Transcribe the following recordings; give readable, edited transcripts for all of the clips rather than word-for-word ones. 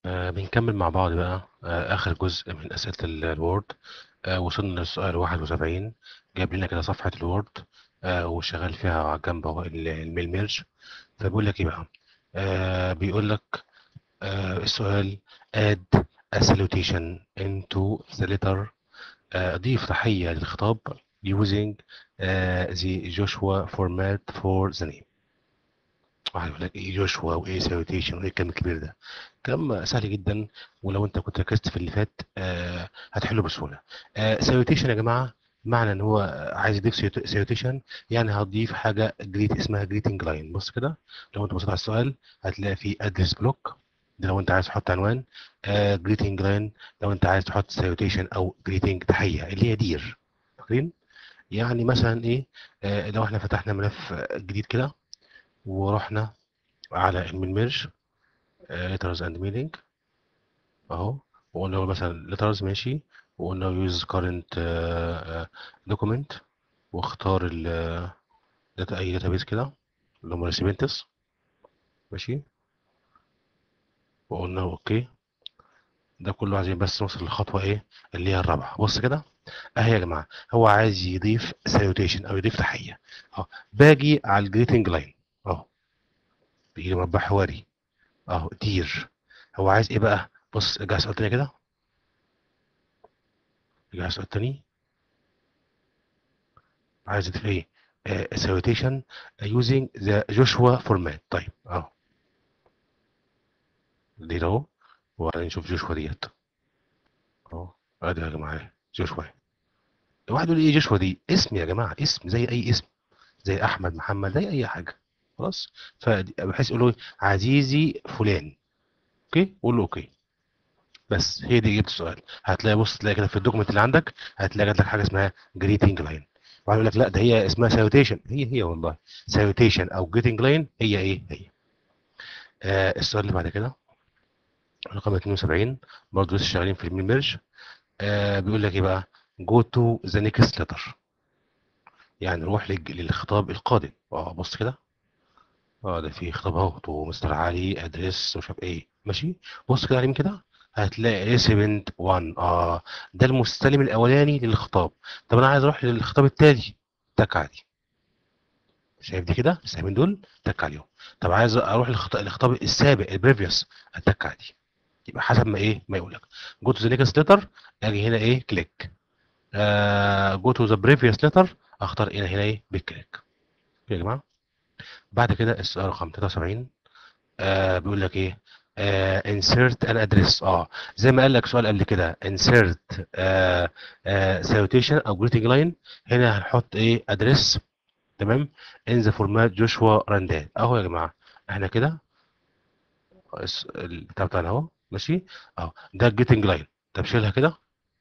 بنكمل مع بعض بقى آخر جزء من أسئلة الوورد. وصلنا للسؤال 71. جايب لنا كده صفحة الوورد وشغال فيها على جنب اهو الميل ميرج. فبيقول لك إيه بقى؟ بيقول لك السؤال add a salutation into the letter. ضيف تحية للخطاب using the Joshua format for the name. واحد يقول لك ايه جوشوا وايه سالوتيشن وايه الكلام الكبير ده. كلام سهل جدا، ولو انت كنت ركزت في اللي فات هتحله بسهوله. سالوتيشن يا جماعه معنى ان هو عايز يضيف سالوتيشن، يعني هتضيف حاجه جريت اسمها جريتنج لاين. بص كده، لو انت بصيت على السؤال هتلاقي فيه ادرس بلوك، ده لو انت عايز تحط عنوان. جريتنج لاين لو انت عايز تحط سالوتيشن او جريتنج تحيه اللي هي دير. فاكرين؟ يعني مثلا ايه؟ لو احنا فتحنا ملف جديد كده ورحنا على الميرج letters and meaning اهو، وقلنا له مثلا letters ماشي، وقلنا له use current document، واختار اي database كده اللي هم ريسيبنتس ماشي، وقلنا له اوكي. ده كله عايزين بس نوصل للخطوه ايه اللي هي الرابعه. بص كده اهي يا جماعه، هو عايز يضيف salutation او يضيف تحيه اهو. باجي على الجريتنج لاين اهو، بيجي لي مربع حواري اهو دير. هو عايز ايه بقى؟ بص ارجع سؤال تاني كده، ارجع سؤال تاني. عايز اضيف ايه؟ salutation using the Joshua format. طيب اهو دي اهو، وبعدين نشوف جوشوا ديت اهو. ادي يا جماعه جوشوا. واحد يقول لي ايه جوشوا دي؟ اسم يا جماعه، اسم زي اي اسم، زي احمد محمد زي اي حاجه. خلاص، فبحيث يقول له إيه؟ عزيزي فلان. اوكي، قول له اوكي. بس هي دي اجابه السؤال. هتلاقي بص، تلاقي كده في الدوكيمنت اللي عندك هتلاقي جات لك حاجه اسمها جريتنج لاين، وبعدين يقول لك لا ده هي اسمها سالوتيشن. هي والله سالوتيشن او جريتنج لاين هي ايه هي. السؤال اللي بعد كده رقم 72، برضه لسه شغالين في الميل ميرج. بيقول لك ايه بقى؟ جو تو ذا نيكست لتر، يعني روح للخطاب القادم. بص كده، ده في خطاب اهو، تو مستر علي ادريس مش عارف ايه ماشي. بص كده على اليمين كده هتلاقي ريسيبنت 1. ده المستلم الاولاني للخطاب. طب انا عايز اروح للخطاب التالي، تك عادي. شايف دي كده السهمين دول؟ تك عليهم. طب عايز اروح للخطاب السابق البريفيوس، اتك عادي. يبقى حسب ما ايه ما يقول لك. جو تو ذا نيكست ليتر، اجي هنا ايه كليك. جو تو ذا بريفيوس ليتر، اختار هنا ايه بالكليك يا جماعه. بعد كده السؤال رقم 73. بيقول لك ايه؟ insert an address. زي ما قال لك سؤال قبل كده insert salutation او greeting line. هنا هنحط ايه address. تمام. in the format جوشوا راندال اهو يا جماعه. احنا كده البتاع بتاعنا اهو ماشي اهو، ده الجيتنج لاين. طب شيلها كده،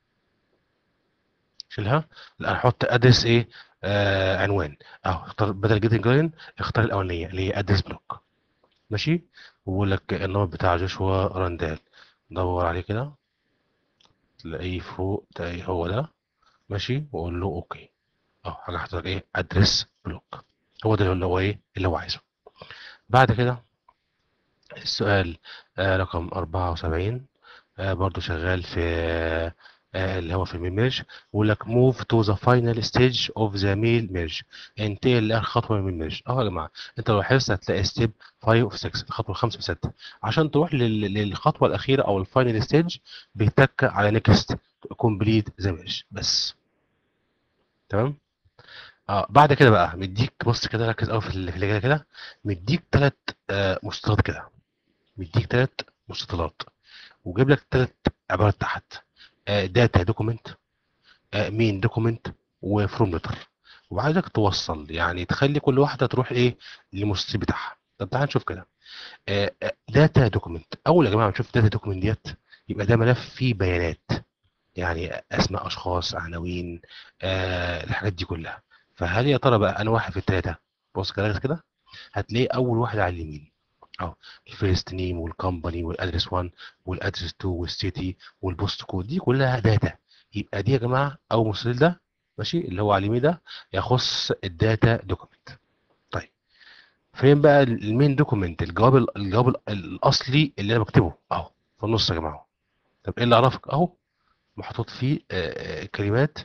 شيلها. لا هنحط ادرس ايه؟ عنوان اهو. اختار بدل جيتنج لاين، اختار الاولانيه اللي هي ادرس بلوك ماشي. وبقول لك النمط بتاع جوشوا راندال، دور عليه كده تلاقيه فوق، تلاقيه هو ده ماشي، واقول له اوكي اهو. حاجه حضرتك ايه ادرس بلوك، هو ده اللي هو ايه اللي هو عايزه. بعد كده السؤال رقم 74، برضو شغال في اللي هو في الميل ميرج. بيقول لك move to the final stage of the mail merge. انتقل لاخر خطوه من الميل ميرج يا جماعه. انت لو لاحظت هتلاقي ستيب 5 و 6، الخطوه الخامسه وسته. عشان تروح للخطوه الاخيره او الفاينل ستيج بيتك على نيكست كومبليت ذا ميرج بس. تمام. بعد كده بقى مديك، بص كده ركز قوي في اللي جاي كده. مديك ثلاث مستطيلات كده، مديك ثلاث مستطيلات، وجايب لك ثلاث عبارات تحت: داتا دوكيمنت، مين دوكيمنت، وفروم لتر. وعايزك توصل يعني تخلي كل واحده تروح ايه للمستطيل بتاعها. طب تعال نشوف كده. داتا دوكيمنت اول يا جماعه نشوف داتا دوكيمنت ديت. يبقى ده ملف فيه بيانات، يعني اسماء اشخاص، عناوين، الحاجات دي كلها. فهل يا ترى بقى انا واحد في الثلاثه؟ بص كده كده هتلاقي اول واحد على اليمين اهو، الفيرست نيم والكومباني والادرس 1 والادرس 2 والسيتي والبوست كود، دي كلها داتا. يبقى دي يا جماعه او المستطيل ده ماشي اللي هو على اليمين ده يخص الداتا دوكيمنت. طيب فين بقى المين دوكيمنت؟ الجواب الاصلي اللي انا بكتبه اهو. في النص يا جماعه. طب ايه اللي عرفك؟ اهو محطوط فيه كلمات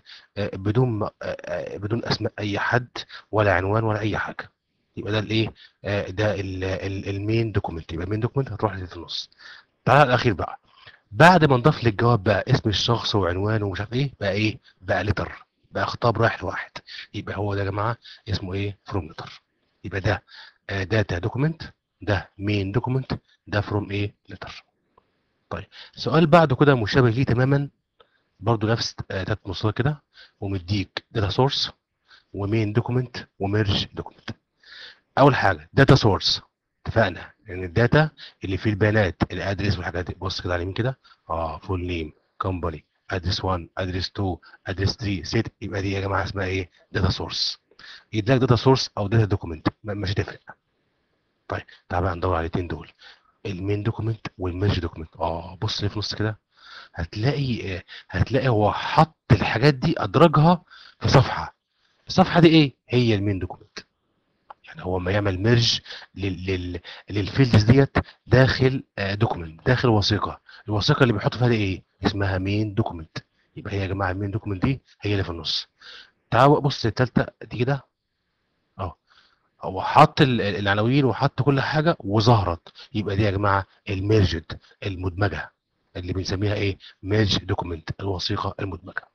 بدون اسماء اي حد ولا عنوان ولا اي حاجه. يبقى ده الايه؟ ده المين دوكيمنت. يبقى المين دوكيمنت هتروح اللي في النص. تعالى على الاخير بقى. بعد ما نضاف للجواب بقى اسم الشخص وعنوانه ومش عارف ايه، بقى ايه؟ بقى لتر، بقى خطاب رايح لواحد. يبقى هو ده يا جماعه اسمه ايه؟ فروم لتر. يبقى ده داتا دوكيمنت، ده مين دوكيمنت، ده فروم ايه؟ لتر. طيب سؤال بعده كده مشابه ليه تماما، برضو نفس تلات مصادر كده، ومديك داتا سورس ومين دوكيمنت وميرج دوكيمنت. اول حاجه داتا سورس، اتفقنا ان الداتا اللي فيه البيانات الادرس والحاجات دي. بص كده على اليمين كده، فول نيم، كومباني، ادرس 1، ادرس 2، ادرس 3 سيت. يبقى دي يا جماعه اسمها ايه؟ داتا سورس. يديلك داتا سورس او داتا دوكيمنت مش هتفرق. طيب تعال بقى ندور على الاثنين دول، المين دوكيمنت والميرج دوكيمنت. بص ليه في النص كده، هتلاقي هو حط الحاجات دي ادرجها في صفحه. الصفحه دي ايه؟ هي المين دوكيمنت. يعني هو ما يعمل ميرج لل لل للفيلدز ديت داخل دوكيمنت، داخل وثيقه. الوثيقه اللي بيحط فيها دي ايه؟ اسمها مين دوكيمنت. يبقى هي يا جماعه المين دوكيمنت دي هي اللي في النص. تعالوا بص الثالثه دي كده اهو، هو حط العناوين وحط كل حاجه وظهرت. يبقى دي يا جماعه الميرجد، المدمجه، اللي بنسميها ايه؟ ميرج دوكيمنت، الوثيقه المدمجه.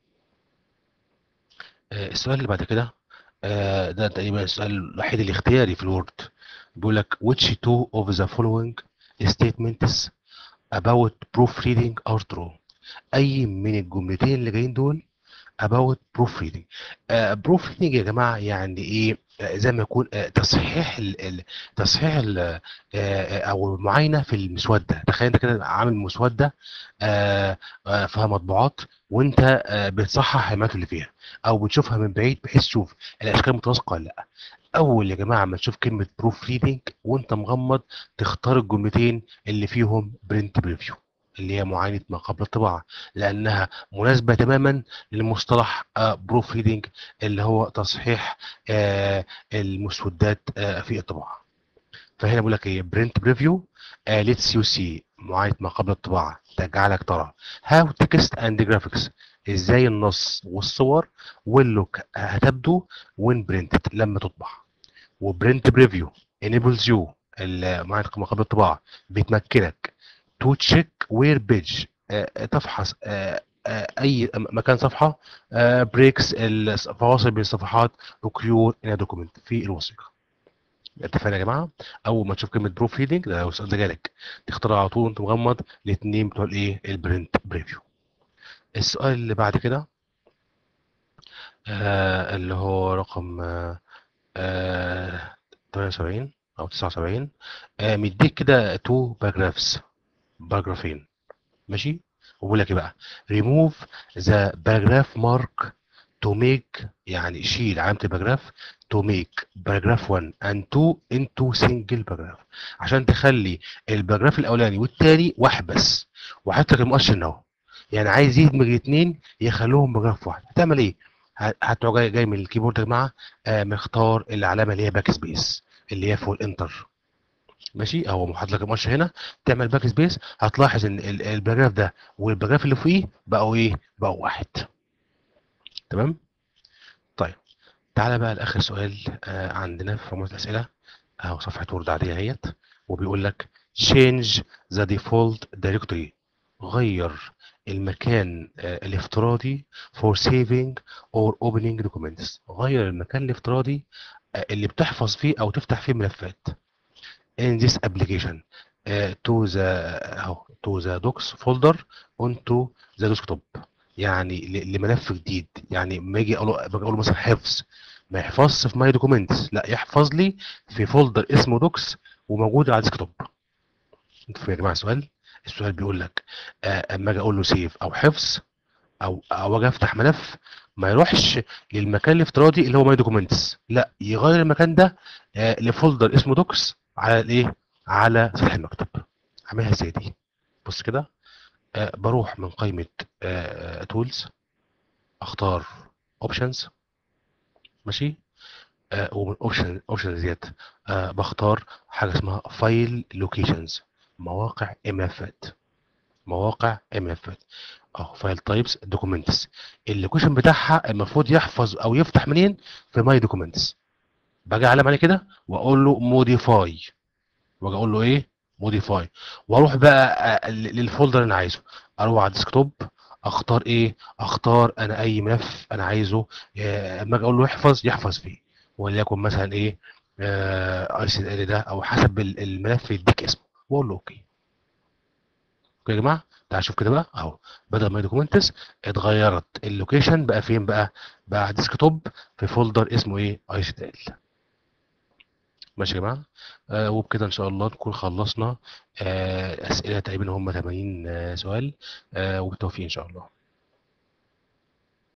السؤال اللي بعد كده، ده تقريبا السؤال الوحيد الاختياري في الوورد. بيقول لك which two of the following statements about proofreading are true. اي من الجملتين اللي جايين دول about proofreading. proofreading يا جماعه يعني ايه؟ زي ما يكون تصحيح تصحيح او المعاينه في المسوده. تخيل انت كده عامل مسوده فيها مطبوعات، وانت بتصحح الكلمات اللي فيها، او بتشوفها من بعيد بحيث تشوف الاشكال متناسقه ولا لا. اول يا جماعه ما تشوف كلمه بروف ريدنج وانت مغمض، تختار الجملتين اللي فيهم برنت بريفيو، اللي هي معاينه ما قبل الطباعه، لانها مناسبه تماما لمصطلح بروف ريدنج، اللي هو تصحيح المسودات في الطباعه. فهنا بقول لك ايه؟ برنت بريفيو ليتس يو سي، معاينه ما قبل الطباعه تجعلك ترى هاو تكست اند جرافيكس، ازاي النص والصور واللوك هتبدو وين برنتد لما تطبع. وبرنت بريفيو enables you، معاينه ما قبل الطباعه بتمكنك تو تشيك وير بيج، تفحص اي مكان صفحه بريكس، الفواصل بين الصفحات، وكيور ان دوكيمنت في الوثيقه. اتفقنا يا جماعه؟ اول ما تشوف كلمه بروف ريدنج، ده لو السؤال ده جالك، تختار على طول وانت مغمض الاثنين بتوع الايه؟ البرنت بريفيو. السؤال اللي بعد كده اللي هو رقم 78 او 79. مديك كده تو باراجرافز، باراجرافين، ماشي. وبقول لك ايه بقى؟ remove the paragraph mark to make، يعني شيل علامة الباراجراف to make paragraph 1 and 2 into single paragraph، عشان تخلي الباراجراف الاولاني والتاني واحد بس. وحط لك المؤشر هنا اهو، يعني عايز يدمج الاثنين يخلوهم باراجراف واحد. هتعمل ايه؟ هتروح جاي من الكيبورد يا جماعه، مختار العلامه اللي هي باك سبيس، اللي هي فوق الانتر، ماشي. او محط لك المؤشر هنا، تعمل باك سبيس، هتلاحظ ان الباراجراف ده والباراجراف اللي فوقيه بقوا ايه؟ بقوا واحد. تمام. طيب تعالى بقى لاخر سؤال عندنا في مجموعه الاسئله، اهو صفحه وورد عاديه اهيت. وبيقول لك change the default directory، غير المكان الافتراضي for saving or opening documents، غير المكان الافتراضي اللي بتحفظ فيه او تفتح فيه ملفات in this application to the docs folder onto the desktop. يعني لملف جديد. يعني ما اجي اقول مثلا حفظ، ما يحفظش في ماي دوكيومنتس، لا يحفظ لي في فولدر اسمه دوكس وموجود على الديسكتوب. انتوا فاهمين يا جماعه السؤال؟ السؤال بيقول لك اما اجي اقول له سيف او حفظ، او اجي افتح ملف، ما يروحش للمكان الافتراضي اللي هو ماي دوكيومنتس، لا يغير المكان ده لفولدر اسمه دوكس على الايه؟ على سطح المكتب. اعملها ازاي دي؟ بص كده، بروح من قائمه تولز، اختار اوبشنز، ماشي. ومن اوبشنز ديت بختار حاجه اسمها فايل لوكيشنز، مواقع الملفات. مواقع الملفات. اهو فايل تايبس دوكيومنتس، اللوكيشن بتاعها المفروض يحفظ او يفتح منين؟ في ماي دوكيومنتس. باجي اعلم عليه كده واقول له موديفاي، واجي اقول له ايه؟ موديفاي. واروح بقى للفولدر اللي انا عايزه، اروح على الديسكتوب، اختار ايه؟ اختار انا اي ملف انا عايزه. اما اجي اقول له يحفظ، يحفظ فيه، وليكن مثلا ايه؟ اي سي ال ده، او حسب الملف يديك اسمه، واقول له اوكي. اوكي يا جماعه، تعال شوف كده بقى اهو، بدل ما دوكيومنتس اتغيرت اللوكيشن، بقى فين بقى؟ بقى على الديسكتوب في فولدر اسمه ايه؟ اي سي ال. ماشي يا جماعه. وبكده ان شاء الله نكون خلصنا اسئله تقريبا هم 80 سؤال. وبالتوفيق ان شاء الله.